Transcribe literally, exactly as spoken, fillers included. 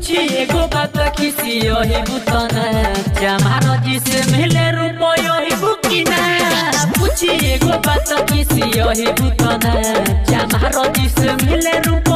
पूछी एगो बात किसी यही बुतना जमारो जिसे मिले रुपयो ही बुकिना पूछी एगो बात किसी यही बुतना जमारो जिसे मिले रुपयो